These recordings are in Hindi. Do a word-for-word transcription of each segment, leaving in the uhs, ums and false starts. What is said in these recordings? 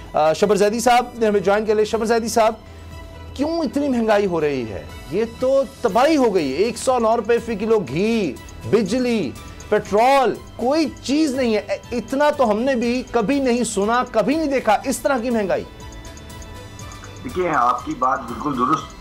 शबर जैदी साहब ने हमें ज्वाइन कर लिया। शबर जैदी साहब, क्यों इतनी महंगाई हो रही है? ये तो तबाही हो गई है। एक सौ नौ रुपए फी किलो घी, बिजली, पेट्रोल, कोई चीज नहीं है। इतना तो हमने भी कभी नहीं सुना, कभी नहीं देखा इस तरह की महंगाई। देखिए, आपकी बात बिल्कुल दुरुस्त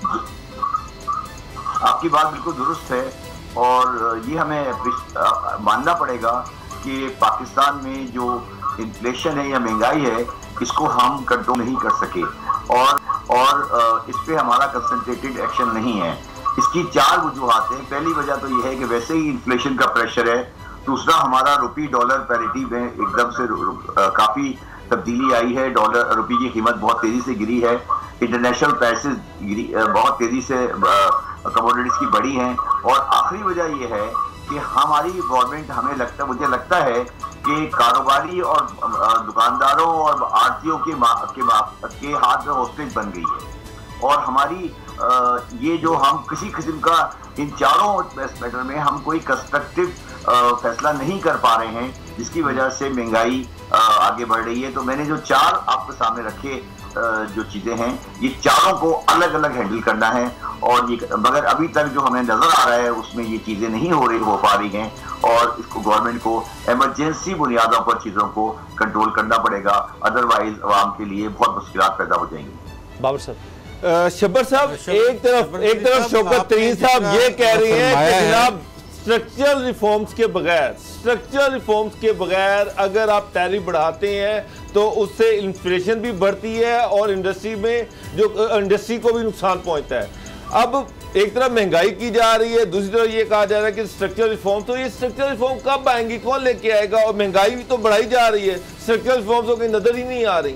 आपकी बात बिल्कुल दुरुस्त है और ये हमें मानना पड़ेगा कि पाकिस्तान में जो इन्फ्लेशन है या महंगाई है, इसको हम कंट्रोल नहीं कर सके और और इस पे हमारा कंसंट्रेटेड एक्शन नहीं है। इसकी चार वजूहात हैं। पहली वजह तो यह है कि वैसे ही इन्फ्लेशन का प्रेशर है। दूसरा, हमारा रुपी डॉलर पैरिटी में एकदम से काफ़ी तब्दीली आई है। डॉलर रुपये की कीमत बहुत तेज़ी से गिरी है। इंटरनेशनल प्राइसेस गिरी बहुत तेज़ी से कमोडिटीज़ की बढ़ी हैं। और आखिरी वजह यह है कि हमारी गवर्नमेंट, हमें लगता मुझे लगता है कि कारोबारी और दुकानदारों और आड़तियों के के, के हाथ में हॉस्टेज बन गई है। और हमारी ये जो हम किसी किस्म का इन चारों मैटर में हम कोई कंस्ट्रक्टिव फैसला नहीं कर पा रहे हैं, जिसकी वजह से महंगाई आगे बढ़ रही है। तो मैंने जो चार आपके सामने रखे जो चीज़ें हैं, ये चारों को अलग अलग हैंडल करना है। और ये मगर अभी तक जो हमें नज़र आ रहा है उसमें ये चीज़ें नहीं हो रही हो पा रही हैं और इसको गवर्नमेंट को इमरजेंसी बुनियादों पर चीज़ों को कंट्रोल करना पड़ेगा, अदरवाइज आवाम के लिए बहुत मुश्किलात पैदा हो जाएंगी। बाबर साहब, शब्बर साहब, एक तरफ एक तरफ शौकत तरीन साहब ये कह रही हैं कि जनाब स्ट्रक्चरल रिफॉर्म्स के बगैर स्ट्रक्चरल रिफॉर्म्स के बगैर अगर आप टैरिफ बढ़ाते हैं तो उससे इन्फ्लेशन भी बढ़ती है और इंडस्ट्री में जो इंडस्ट्री को भी नुकसान पहुंचता है। अब एक तरफ महंगाई की जा रही है, दूसरी तरफ ये कहा जा रहा है कि स्ट्रक्चरल रिफॉर्म, तो ये स्ट्रक्चरल रिफॉर्म कब आएंगी, कौन लेके आएगा? और महंगाई भी तो बढ़ाई जा रही है, स्ट्रक्चरल रिफॉर्म्स की नजर ही नहीं आ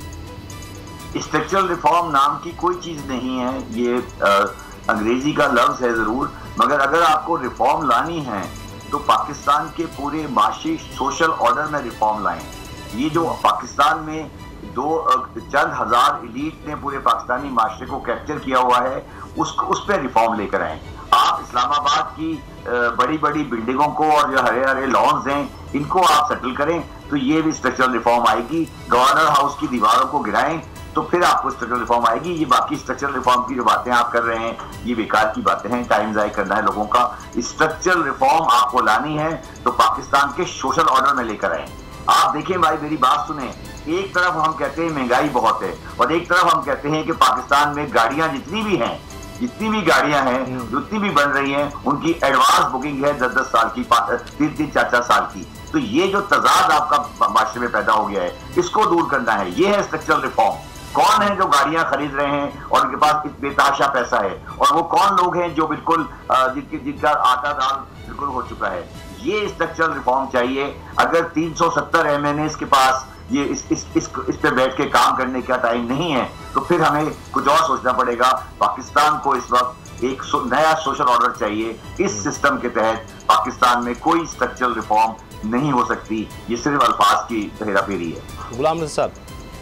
रही। स्ट्रक्चरल रिफॉर्म नाम की कोई चीज नहीं है। ये आ, अंग्रेजी का लफ्ज है जरूर, मगर अगर आपको रिफॉर्म लानी है तो पाकिस्तान के पूरे माशी सोशल ऑर्डर में रिफॉर्म लाएं। ये जो पाकिस्तान में दो चंद हजार एलीट ने पूरे पाकिस्तानी माशरे को कैप्चर किया हुआ है, उसको उस पर रिफॉर्म लेकर आए। आप इस्लामाबाद की बड़ी बड़ी बिल्डिंगों को और जो हरे हरे लॉन्स हैं, इनको आप सेटल करें तो ये भी स्ट्रक्चरल रिफॉर्म आएगी। गवर्नर हाउस की दीवारों को गिराएं तो फिर आपको स्ट्रक्चरल रिफॉर्म आएगी। ये बाकी स्ट्रक्चरल रिफॉर्म की जो बातें आप कर रहे हैं, ये बेकार की बातें हैं, टाइम ज़ाया करना है लोगों का। स्ट्रक्चरल रिफॉर्म आपको लानी है तो पाकिस्तान के सोशल ऑर्डर में लेकर आए। आप देखें भाई, मेरी बात सुने, एक तरफ हम कहते हैं महंगाई बहुत है और एक तरफ हम कहते हैं कि पाकिस्तान में गाड़ियां जितनी भी हैं जितनी भी गाड़ियां हैं जितनी भी बन रही हैं, उनकी एडवांस बुकिंग है दस दस साल की, तीन तीन चार चार साल की। तो ये जो तजाद आपका माशरे में पैदा हो गया है, इसको दूर करना है। ये है स्ट्रक्चरल रिफॉर्म। कौन है जो गाड़ियां खरीद रहे हैं और उनके पास बेताशा पैसा है, और वो कौन लोग हैं जो बिल्कुल जिनके जिनका आटा दाल बिल्कुल हो चुका है। ये स्ट्रक्चरल रिफॉर्म चाहिए। अगर तीन सौ सत्तर एम एन एस के पास ये इस इस इस इस पे बैठ के काम करने का टाइम नहीं है, तो फिर हमें कुछ और सोचना पड़ेगा। पाकिस्तान को इस वक्त एक सो, नया सोशल ऑर्डर चाहिए। इस सिस्टम के तहत पाकिस्तान में कोई स्ट्रक्चरल रिफॉर्म नहीं हो सकती। ये सिर्फ अल्फाज की हेराफेरी है। गुलाम रज़ा साहब,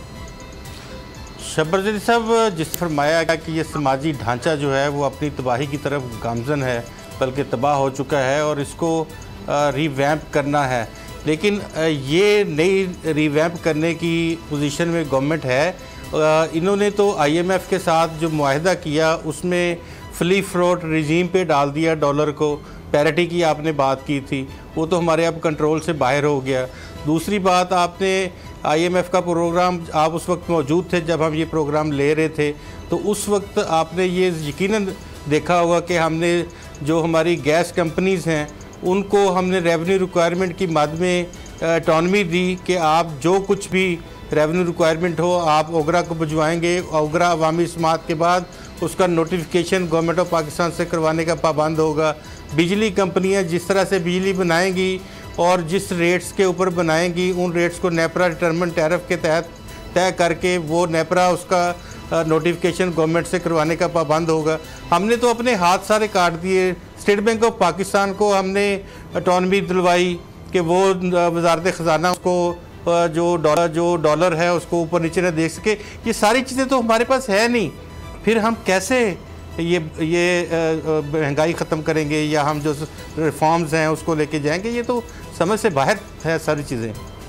शब्बर जैदी साहब, जिस फरमाया कि ये समाजी ढांचा जो है वो अपनी तबाही की तरफ गामजन है, बल्कि तबाह हो चुका है और इसको रीवैम्प करना है। लेकिन ये नई रीवैम्प करने की पोजीशन में गवर्नमेंट है। इन्होंने तो आईएमएफ के साथ जो मुआहिदा किया उसमें फ्री फ्लोट रिजीम पे डाल दिया डॉलर को। पैरिटी की आपने बात की थी, वो तो हमारे अब कंट्रोल से बाहर हो गया। दूसरी बात, आपने आईएमएफ का प्रोग्राम, आप उस वक्त मौजूद थे जब हम ये प्रोग्राम ले रहे थे, तो उस वक्त आपने ये यकीनन देखा होगा कि हमने जो हमारी गैस कंपनीज़ हैं उनको हमने रेवेन्यू रिक्वायरमेंट की मद में ऑटोनमी दी कि आप जो कुछ भी रेवेन्यू रिक्वायरमेंट हो आप ओगरा को भिजवाएंगे। ओगरा अवामी समात के बाद उसका नोटिफिकेशन गवर्नमेंट ऑफ पाकिस्तान से करवाने का पाबंद होगा। बिजली कंपनियां जिस तरह से बिजली बनाएंगी और जिस रेट्स के ऊपर बनाएंगी, उन रेट्स को नेपरा डिटर्मिन टैरिफ के तहत तय करके वो नेपरा उसका नोटिफिकेशन गवर्नमेंट से करवाने का पाबंद होगा। हमने तो अपने हाथ सारे काट दिए। स्टेट बैंक ऑफ पाकिस्तान को हमने ऑटोनमी दिलवाई कि वो वजारत ख़जाना उसको जो डॉलर जो डॉलर है उसको ऊपर नीचे न देख सके। ये सारी चीज़ें तो हमारे पास है नहीं, फिर हम कैसे ये ये महंगाई ख़त्म करेंगे या हम जो रिफॉर्म्स हैं उसको लेके जाएंगे? ये तो समझ से बाहर है सारी चीज़ें।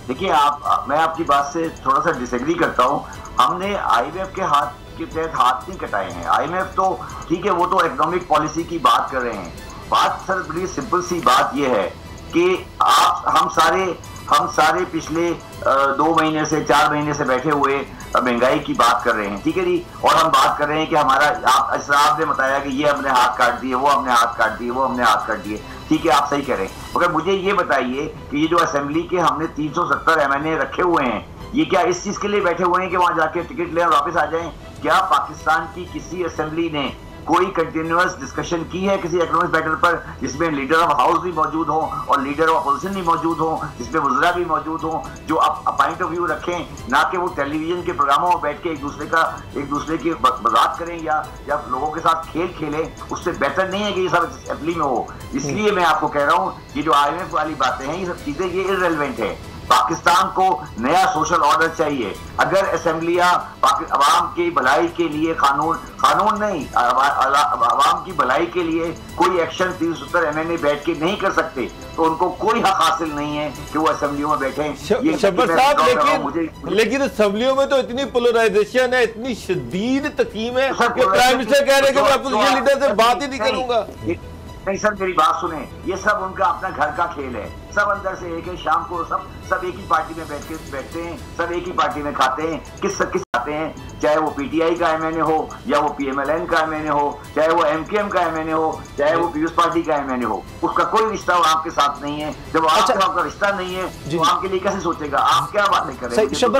देखिए आप, मैं आपकी बात से थोड़ा सा डिसएग्री करता हूँ। हमने आईएमएफ के हाथ के तहत हाथ नहीं कटाए हैं। आईएमएफ तो ठीक है, वो तो इकोनॉमिक पॉलिसी की बात कर रहे हैं। बात सर बड़ी सिंपल सी बात ये है कि आप हम सारे हम सारे पिछले दो महीने से चार महीने से बैठे हुए महंगाई की बात कर रहे हैं, ठीक है जी। और हम बात कर रहे हैं कि हमारा आप आपने बताया कि ये हमने हाथ काट दिए, वो हमने हाथ काट दिए, वो हमने हाथ काट दिए, ठीक है, आप सही कह रहे हैं। मगर मुझे ये बताइए कि ये जो असेंबली के हमने तीन सौ सत्तर एम एन ए रखे हुए हैं, ये क्या इस चीज के लिए बैठे हुए हैं कि वहां जाके टिकट ले और वापस आ जाएं? क्या पाकिस्तान की किसी असेंबली ने कोई कंटिन्यूअस डिस्कशन की है किसी इकोनॉमिक मैटर पर जिसमें लीडर ऑफ हाउस भी मौजूद हो और लीडर ऑफ अपोजिशन भी मौजूद हो, जिसमें वज़रा भी मौजूद हो, जो आप पॉइंट ऑफ व्यू रखें, ना कि वो टेलीविजन के प्रोग्रामों में बैठ के एक दूसरे का एक दूसरे की मजाक करें या या लोगों के साथ खेल खेलें? उससे बेहतर नहीं है कि ये सब असेंबली में हो। इसलिए मैं आपको कह रहा हूँ ये जो आई एम एफ वाली बातें हैं, ये सब चीजें ये इररिलेवेंट है। पाकिस्तान को नया सोशल ऑर्डर चाहिए। अगर असेंबलियां अवाम की भलाई के लिए कानून कानून नहीं अवाम की भलाई के लिए कोई एक्शन तीन सौ सत्तर एम एन ए बैठ के नहीं कर सकते तो उनको कोई हक हासिल नहीं है कि वो असेंबलियों में बैठे। शब्बर साहब, लेकिन लेकिन असेंबलियों में तो इतनी पोलराइजेशन है, इतनी शदीद तकीम है कि प्राइम मिनिस्टर कह रहे हैं कि मैं अपोजिशन लीडर से बात ही नहीं करूंगा। नहीं सर, मेरी बात सुने, ये सब उनका अपना घर का खेल है। सब अंदर से एक है, शाम को सब सब एक ही पार्टी में बैठ के बैठते हैं, सब एक ही पार्टी में खाते हैं, किस किस खाते हैं, चाहे वो पीटीआई का एमएनए हो या वो पीएमएलएन का एमएनए हो, चाहे वो एमकेएम का एमएनए हो, चाहे वो पीपल्स पार्टी का एमएनए हो, उसका कोई रिश्ता आपके साथ नहीं है। जब आपके आपका रिश्ता नहीं है तो आपके लिए कैसे सोचेगा? आप क्या बातें कर रहे हैं? शब्बर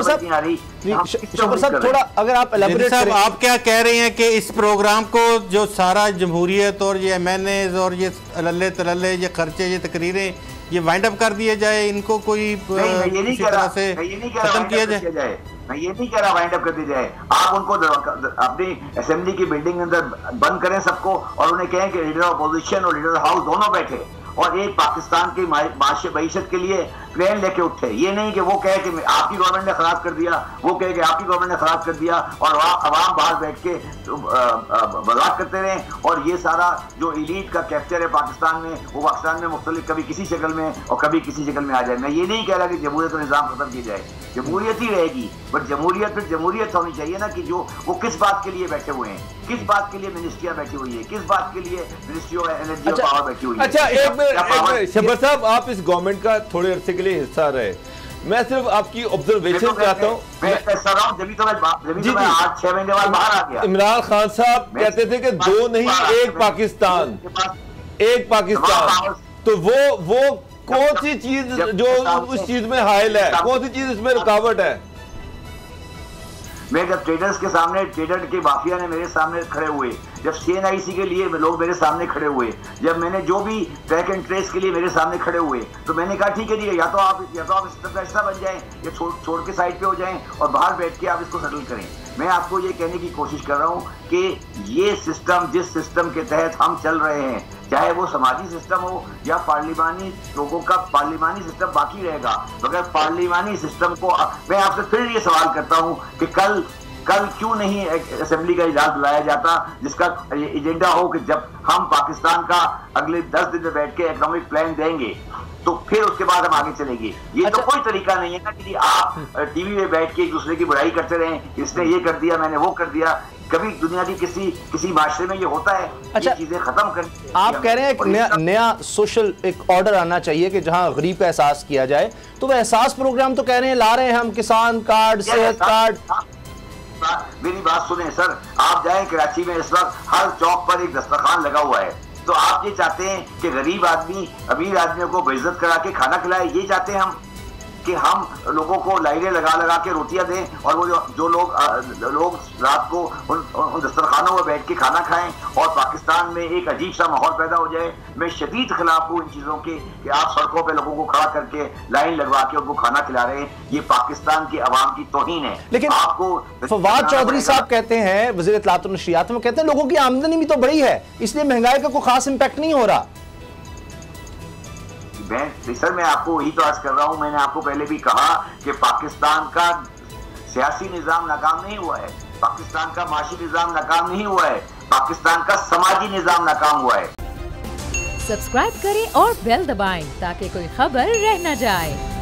साहब, थोड़ा अगर आप एलैबोरेट करें। आप क्या कह रहे हैं कि इस प्रोग्राम को जो सारा जमहूरियत और ये एमएनए और ये लल्ले तलल्ले ये खर्चे ये तकरीरें ये वाइंड अप कर दिए जाए, इनको कोई किसी तरह से खत्म किया जाए? मैं ये नहीं कह रहा वाइंड अप कर दी जाए। आप उनको अपनी असेंबली की बिल्डिंग के अंदर बंद करें सबको और उन्हें कहें कि लीडर अपोजिशन और लीडर हाउस दोनों बैठे और एक पाकिस्तान की माशियत के लिए प्लान लेके उठे। ये नहीं कि वो कहे कि आपकी गवर्नमेंट ने खराब कर दिया, वो कहे कि आपकी गवर्नमेंट ने खराब कर दिया और अवाम बाहर बैठ के मजाक करते रहे। और ये सारा जो इलीट का कैप्चर है पाकिस्तान में, वो पाकिस्तान में मुख्तलिफ कभी किसी शक्ल में और कभी किसी शक्ल में आ जाए। मैं ये नहीं कह रहा कि जमहूरियत का निज़ाम खत्म किया जाए, जमहूरियत ही रहेगी, बट जमहूरियत फिर जमहूरियत होनी चाहिए ना कि जो वो किस बात के लिए बैठे हुए हैं, किस बात के लिए मिनिस्ट्रियां बैठी हुई है, किस बात के लिए मिनिस्ट्री ऑफ एनर्जी और पावर बैठी हुई है। अच्छा, एक मिनट शब्बर साहब, आप इस गवर्नमेंट का थोड़े अरसे के लिए हिस्सा रहे, मैं सिर्फ आपकी ऑब्जर्वेशन चाहता हूँ। आज छह महीने बाद बाहर आ गया। इमरान खान साहब कहते थे कि दो नहीं एक पाकिस्तान, एक पाकिस्तान, तो वो वो कौन सी चीज जो उस चीज में हायल है, कौन सी चीज इसमें रुकावट है? मैं जब ट्रेडर्स के सामने, ट्रेडर के माफिया ने मेरे सामने खड़े हुए, जब सीएनआईसी के लिए लोग मेरे सामने खड़े हुए, जब मैंने जो भी ट्रैक एंड ट्रेस के लिए मेरे सामने खड़े हुए, तो मैंने कहा ठीक है जी, या तो आप या तो आप इस तरह का हिस्सा बन जाएं या छोड़ छोड़ के साइड पे हो जाएं और बाहर बैठ के आप इसको सेटल करें। मैं आपको ये कहने की कोशिश कर रहा हूँ कि ये सिस्टम, जिस सिस्टम के तहत हम चल रहे हैं, चाहे वो समाजी सिस्टम हो या पार्लिमानी लोगों का पार्लिमानी सिस्टम बाकी रहेगा, मगर पार्लिमानी सिस्टम को मैं आपसे फिर ये सवाल करता हूँ कि कल कल क्यों नहीं असेंबली का इजलास बुलाया जाता जिसका एजेंडा हो कि जब हम पाकिस्तान का अगले दस दिन में बैठ के इकोनॉमिक प्लान देंगे तो फिर उसके बाद हम आगे चलेंगे। ये अच्छा, तो कोई तरीका नहीं है ना कि आप टीवी में बैठ के एक दूसरे की बुराई करते रहें, इसने ये कर दिया, मैंने वो कर दिया। कभी दुनिया की किसी किसी माशरे में ये होता है? अच्छा, ये चीजें खत्म कर, आप कह रहे हैं एक नया, नया सोशल एक ऑर्डर आना चाहिए कि जहां गरीब का एहसास किया जाए, तो वह एहसास प्रोग्राम तो कह रहे हैं ला रहे हैं हम, किसान कार्ड, सेहत कार्ड। मेरी बात सुने सर, आप जाएं कराची में इस वक्त हर चौक पर एक दस्तरखान लगा हुआ है, तो आप ये चाहते हैं कि गरीब आदमी अमीर आदमियों को बेइज्जत करा के खाना खिलाए? ये चाहते हैं हम कि हम लोगों को लाइनें लगा लगा के रोटियां दें और वो जो, जो लोग लोग रात को उन, उन दस्तरखानों में बैठ के खाना खाएं और पाकिस्तान में एक अजीब सा माहौल पैदा हो जाए? मैं शदीद खिलाफ हूँ इन चीज़ों के कि आप सड़कों पे लोगों को खड़ा करके लाइन लगवा के उनको खाना खिला रहे हैं। ये पाकिस्तान की अवाम की तौहीन है। लेकिन आपको फवाद चौधरी साहब कहते हैं, वज़ीर इत्तलात व नशरियात, में कहते हैं लोगों की आमदनी भी तो बढ़ी है, इसलिए महंगाई का कोई खास इम्पैक्ट नहीं हो रहा। मैं सर मैं आपको वही तो आज कर रहा हूं, मैंने आपको पहले भी कहा कि पाकिस्तान का सियासी निजाम नाकाम नहीं हुआ है, पाकिस्तान का माशी निजाम नाकाम नहीं हुआ है, पाकिस्तान का समाजी निजाम नाकाम हुआ है। सब्सक्राइब करें और बेल दबाएं ताकि कोई खबर रह न जाए।